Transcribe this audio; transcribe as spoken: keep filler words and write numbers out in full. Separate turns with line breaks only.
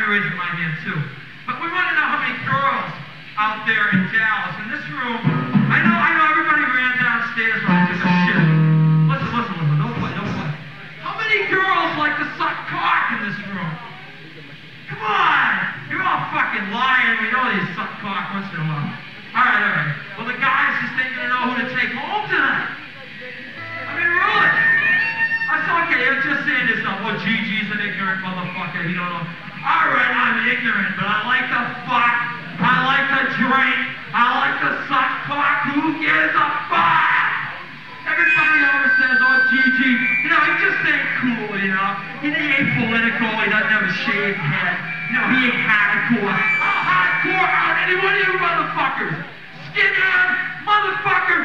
be raising my hand too. But we want to know how many girls out there in Dallas. In this room, I know, I know everybody ran downstairs when I took a shit. Listen, listen, listen, don't play, don't play. How many girls like to suck cock in this room? Come on! You're all fucking lying. We know you suck cock once in a while. Alright, alright. Well, the guys just ain't gonna know who to take home tonight. I mean, really. That's okay. You're just saying this stuff. Oh, Gigi's an ignorant motherfucker. You don't know. Alright, I'm ignorant, but I like to fuck. I like to drink. I like to suck cock. Who gives a fuck? Everybody always says, oh, Gigi, you know, he just ain't cool, you know. He ain't political. He doesn't have a shaved head. You know, he ain't hardcore. How hardcore are any one of you motherfuckers? Skinhead, motherfucker,